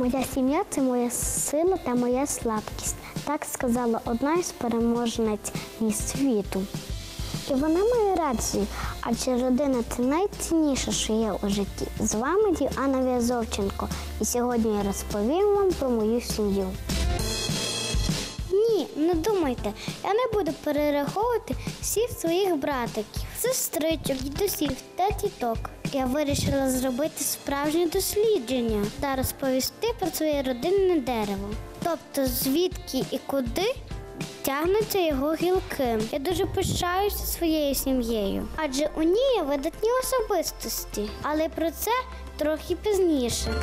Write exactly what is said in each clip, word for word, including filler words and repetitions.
Моя сім'я – це моя сила та моя слабкість. Так сказала одна із переможниць міс світу. І вона має рацію, адже родина – це найцінніше, що є у житті. З вами Діана В'язовченко. І сьогодні я розповім вам про мою сім'ю. Ні, не думайте, я не буду перераховувати всіх своїх братиків, сестричок, дідусів та тіток. Я вирішила зробити справжнє дослідження та розповісти про своє родинне дерево. Тобто, звідки і куди тягнуться його гілки. Я дуже пишаюся своєю сім'єю, адже у ній є видатні особистості. Але про це трохи пізніше.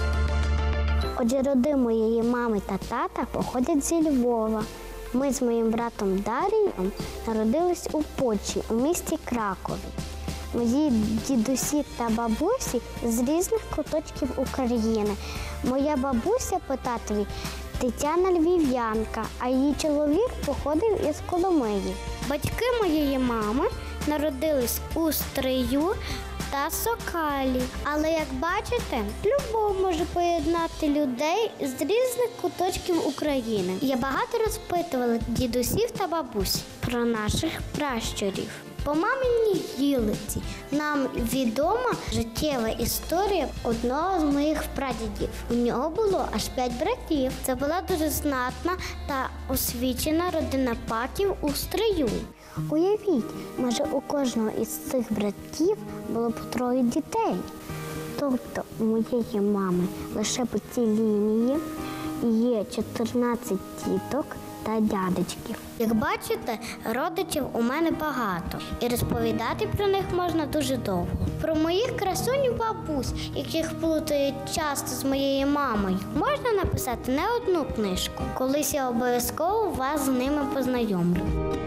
Отже, роди моєї мами та тата походять зі Львова. Ми з моїм братом Дарієм народились у Польщі, у місті Кракові. Мої дідусі та бабусі з різних куточків України. Моя бабуся по татові Тетяна Львів'янка, а її чоловік походив із Коломиї. Батьки моєї мами народились у Стрию та Сокалі. Але, як бачите, любов може поєднати людей з різних куточків України. Я багато розпитувала дідусів та бабусь про наших пращурів. По маминій гілиці нам відома життєва історія одного з моїх прадідів. У нього було аж п'ять братів. Це була дуже знатна та освічена родина Паків у Стрию. Уявіть, майже у кожного із цих братів було по троє дітей. Тобто у моєї мами лише по цій лінії є чотирнадцять тіток та дядечків. Як бачите, родичів у мене багато, і розповідати про них можна дуже довго. Про моїх красунь бабусь, яких плутають часто з моєю мамою, можна написати не одну книжку. Колись я обов'язково вас з ними познайомлю.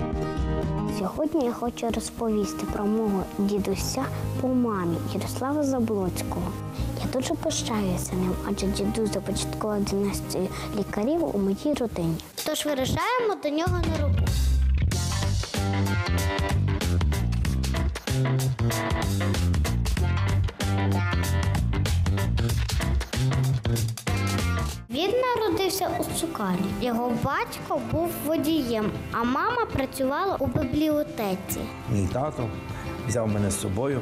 Сьогодні я хочу розповісти про мого дідуся по мамі Ярослава Заблоцького. Я дуже пишаюся ним, адже дідусь започаткував династію лікарів у моїй родині. Тож вирушаємо до нього на роботу. Він народився у Сокалі. Його батько був водієм, а мама працювала у бібліотеці. Мій тато взяв мене з собою,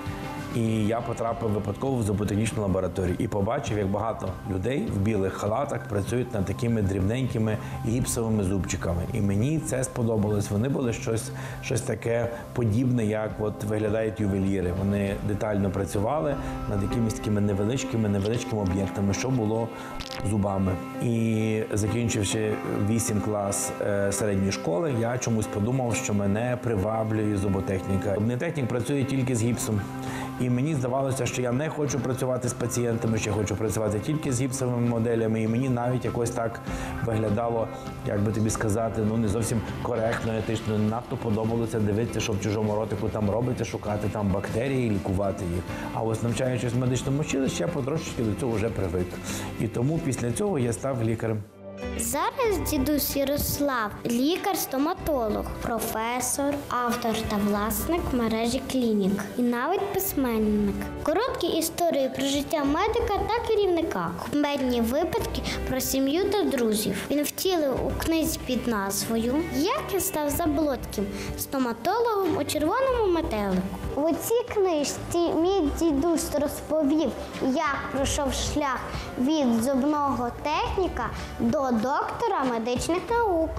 і я потрапив випадково в зооботанічну лабораторію і побачив, як багато людей в білих халатах працюють над такими дрібненькими гіпсовими зубчиками. І мені це сподобалось. Вони були щось, щось таке подібне, як от виглядають ювеліри. Вони детально працювали над якимись такими невеличкими, невеличкими об'єктами, що було зубами. І закінчивши вісім клас е, середньої школи, я чомусь подумав, що мене приваблює зуботехніка. Зуботехнік працює тільки з гіпсом. І мені здавалося, що я не хочу працювати з пацієнтами, що я хочу працювати тільки з гіпсовими моделями. І мені навіть якось так виглядало, як би тобі сказати, ну не зовсім коректно, етично. Не надто подобалося дивитися, що в чужому ротику там робити, шукати там бактерії, лікувати їх. А ось навчаючись в медичному училищі, я потрошечки до цього вже привик. І тому після цього я став лікарем. Зараз дідусь Ярослав – лікар-стоматолог, професор, автор та власник мережі клінік і навіть письменник. Короткі історії про життя медика та керівника, кумедні випадки про сім'ю та друзів. Він втілив у книзі під назвою «Як я став Заблоцьким стоматологом у червоному метелику». У цій книжці мій дідусь розповів, як пройшов шлях від зубного техніка до доктора медичних наук,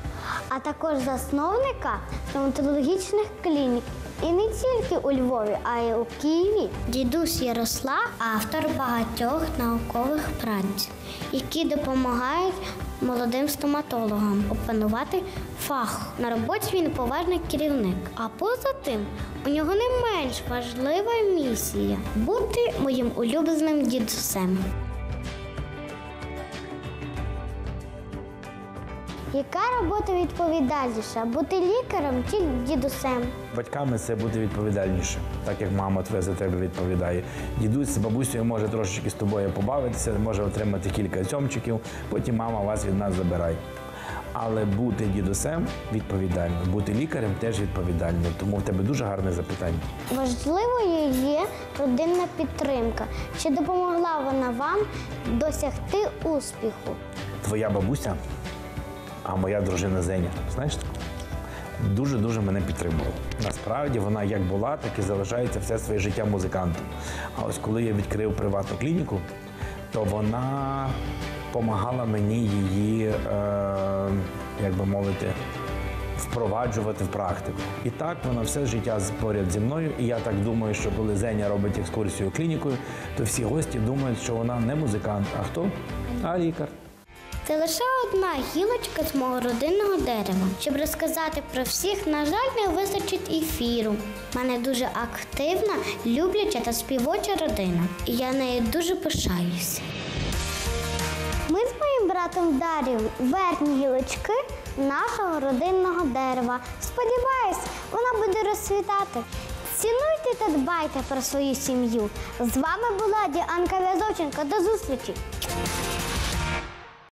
а також засновника стоматологічних клінік. І не тільки у Львові, а й у Києві. Дідусь Ярослав – автор багатьох наукових праць, які допомагають молодим стоматологам опанувати фах. На роботі він поважний керівник. А поза тим, у нього не менш важлива місія – бути моїм улюбленим дідусем. Яка робота відповідальніша – бути лікарем чи дідусем? Батьками це бути відповідальніше, так як мама твоя за тебе відповідає. Дідусь з бабусею може трошечки з тобою побавитися, може отримати кілька цьомчиків, потім мама вас від нас забирає. Але бути дідусем відповідально, бути лікарем теж відповідально. Тому в тебе дуже гарне запитання. Важливою є родинна підтримка. Чи допомогла вона вам досягти успіху? Твоя бабуся, а моя дружина Зеня, знаєш таку? Дуже-дуже мене підтримувала. Насправді вона як була, так і залишається все своє життя музикантом. А ось коли я відкрив приватну клініку, то вона допомагала мені її, е, як би мовити, впроваджувати в практику. І так вона все життя поряд зі мною. І я так думаю, що коли Зеня робить екскурсію клінікою, то всі гості думають, що вона не музикант, а хто? А лікар. Це лише одна гілочка з мого родинного дерева. Щоб розказати про всіх, на жаль, не вистачить ефіру. У мене дуже активна, любляча та співоча родина. І я нею дуже пишаюся. Ми з моїм братом Дар'єм верхні гілочки нашого родинного дерева. Сподіваюсь, вона буде розцвітати. Цінуйте та дбайте про свою сім'ю. З вами була Діанка В'язовченко. До зустрічі!